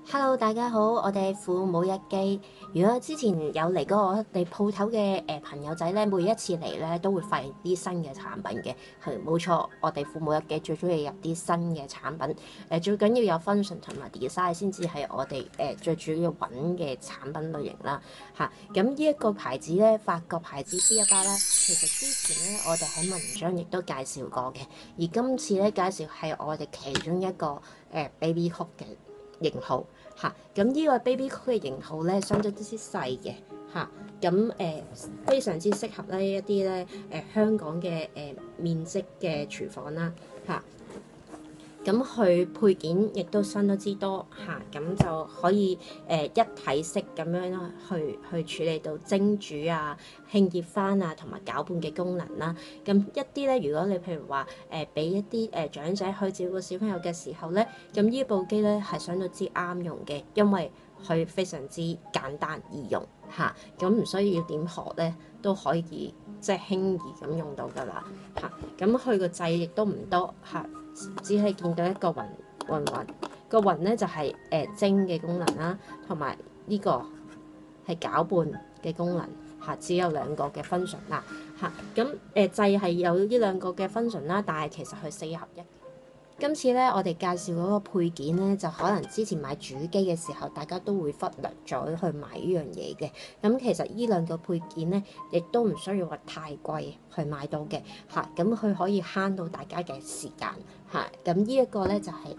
Hello，大家好，我哋父母日記。如果之前有嚟過我哋鋪頭嘅朋友仔咧，每一次嚟咧都會發現啲新嘅產品嘅，係冇錯。我哋父母日記最中意入啲新嘅產品，最緊要有 function 同埋 design 先至係我哋最主要揾嘅產品類型啦嚇。咁呢一個牌子咧，法國牌子 Beaba 啦，其實之前咧我哋喺文章亦都介紹過嘅，而今次咧介紹係我哋其中一個babycook 嘅型號嚇，咁呢個 babycook 嘅型號咧相對啲細嘅嚇，咁非常之適合咧一啲咧香港嘅面積嘅廚房啦嚇，咁佢配件亦都相當之多嚇，咁就可以一體式咁樣啦，去處理到蒸煮啊、慶熱翻啊同埋攪拌嘅功能啦。咁一啲咧，如果你譬如話俾一啲長者去照顧小朋友嘅時候咧，咁呢部機咧係相當之啱用嘅，因為佢非常之簡單易用嚇，咁唔需要點學咧都可以即係輕易咁用到㗎啦嚇。咁佢個掣亦都唔多嚇。只係見到一個雲，個雲咧就係蒸嘅功能啦，同埋呢個係攪拌嘅功能嚇，只有兩個嘅 function 啦嚇。咁掣係有呢兩個嘅 function 啦，但係其實佢四合一。今次咧，我哋介紹嗰個配件咧，就可能之前買主機嘅時候，大家都會忽略咗去買呢樣嘢嘅。咁其實呢兩個配件咧，亦都唔需要話太貴去買到嘅嚇。咁佢可以慳到大家嘅時間嚇。咁呢一個咧就係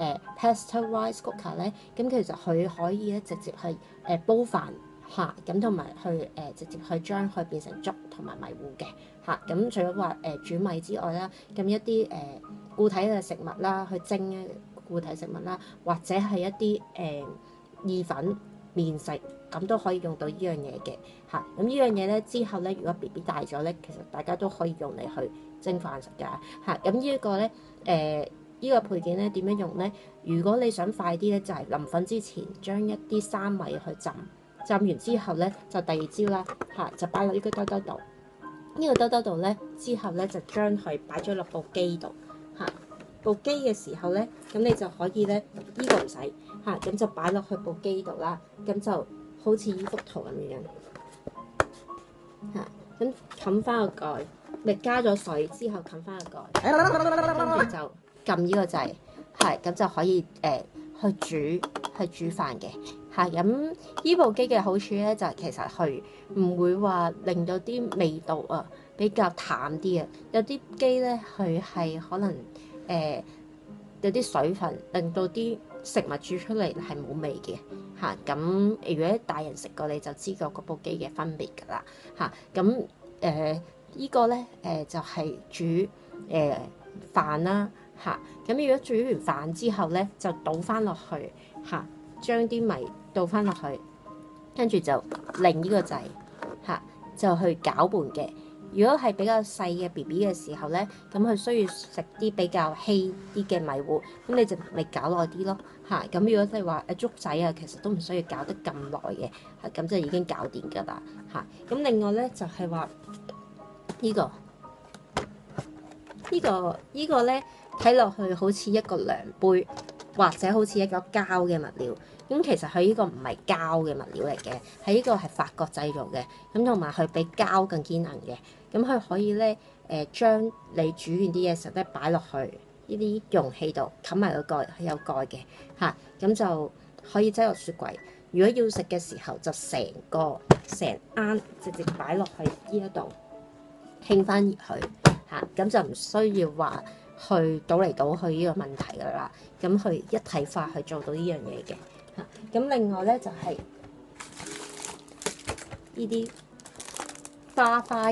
pasta rice cooker 咧。咁其實佢可以咧直接去煲飯嚇，咁同埋去直接去將佢變成粥同埋米糊嘅嚇。咁除咗話煮米之外啦，咁一啲固體嘅食物啦，去蒸嘅固體食物啦，或者係一啲意粉、麵食，咁都可以用到呢樣嘢嘅嚇。咁呢樣嘢咧之後咧，如果 BB 大咗咧，其實大家都可以用嚟去蒸飯食㗎嚇。咁呢一個咧呢個配件咧點樣用咧？如果你想快啲咧，就係臨瞓之前將一啲生米去浸完之後咧，就第二朝啦嚇，就擺落呢個兜兜度。呢個兜兜度咧之後咧，就將佢擺咗落部機度。嚇，部機嘅時候咧，咁你就可以咧，呢個唔使嚇，咁就擺落去部機度啦。咁就好似呢幅圖咁樣嚇，咁冚翻個蓋，你加咗水之後冚翻個蓋，跟住就撳呢個掣，係咁就可以去煮飯嘅嚇。咁呢部機嘅好處咧，就係其實佢唔會話令到啲味道啊比較淡啲啊，有啲機咧佢係可能有啲水分，令到啲食物煮出嚟係冇味嘅嚇。咁如果大人食過你就知道嗰部機嘅分別㗎啦嚇。咁呢個咧就係煮飯啦嚇。咁如果煮完飯之後咧，就倒翻落去嚇，將啲米倒翻落去，跟住就擰呢個掣嚇，就去攪拌嘅。如果係比較細嘅 BB 嘅時候咧，咁佢需要食啲比較稀啲嘅米糊，咁你就咪攪耐啲咯嚇。咁如果你話粥仔啊，其實都唔需要攪得咁耐嘅嚇，咁就已經搞掂㗎啦嚇。咁另外咧就係話呢個咧睇落去好似一個量杯，或者好似一個膠嘅物料。咁其實佢呢個唔係膠嘅物料嚟嘅，係呢個係法國製造嘅。咁同埋佢比膠更堅硬嘅。咁佢可以咧將你煮完啲嘢食咧擺落去呢啲容器度，冚埋個蓋，係有蓋嘅嚇。咁就可以擠落雪櫃。如果要食嘅時候，就成罌直接擺落去呢一度，興翻熱佢嚇。咁就唔需要話去倒嚟倒去呢個問題㗎啦。咁佢一體化去做到呢樣嘢嘅嚇。咁另外咧就係呢啲花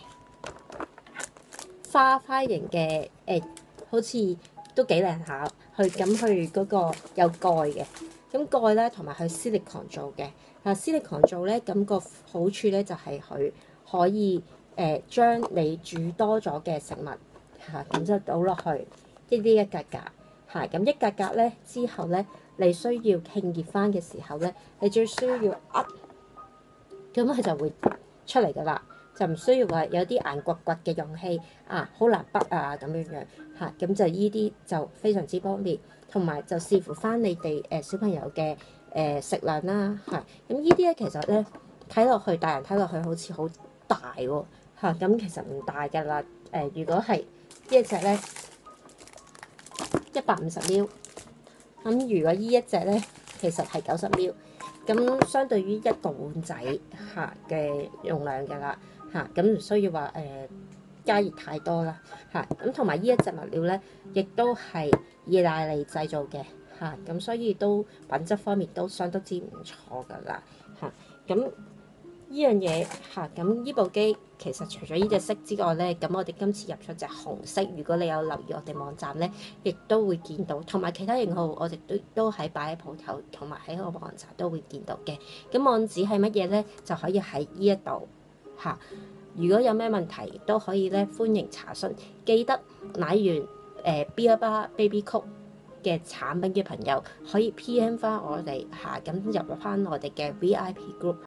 型嘅好似都幾靚下。佢嗰個有蓋嘅，咁蓋咧同埋佢 silicone 做嘅。silicone 做咧，咁個好處咧就係佢可以將你煮多咗嘅食物嚇，咁就倒落去一格格嚇。咁一格格咧之後咧，你需要慶熱翻嘅時候咧，你最需要咁佢就會出嚟㗎啦就唔需要話有啲硬骨骨嘅容器啊，好難筆啊咁樣樣嚇，咁就依啲就非常之方便，同埋就視乎翻你哋小朋友嘅食量啦嚇，咁依啲咧其實咧睇落去大人睇落去好似好大喎嚇，咁其實唔大㗎啦，如果係呢一隻咧150ml，咁如果依一隻咧其實係90ml。咁相對於一個碗仔嚇嘅用量㗎啦嚇，咁唔需要話加熱太多啦嚇，咁同埋呢一隻物料咧，亦都係意大利製造嘅嚇，咁所以都品質方面都相當之唔錯㗎啦嚇，咁呢樣嘢嚇，咁呢部機其實除咗呢隻色之外咧，咁我哋今次入咗隻紅色。如果你有留意我哋網站咧，亦都會見到，同埋其他型號我哋都喺擺喺鋪頭，同埋喺個網站都會見到嘅。咁網址係乜嘢咧？就可以喺呢一度嚇。如果有咩問題都可以咧，歡迎查詢。記得買完Beaba babycook嘅產品嘅朋友可以 PM 翻我哋嚇，咁入翻我哋嘅 VIP group。